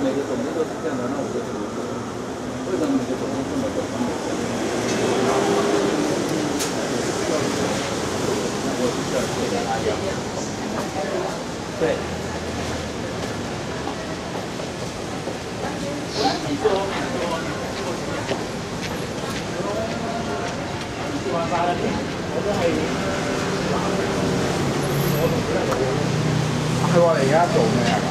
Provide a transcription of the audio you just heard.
每个总结都是这样的，那我就说，为什么每个总结这么多？我是这写的阿阳，对。你做后面的多，你做前面。你做完发了点，我都係。係喎，你而家做咩啊？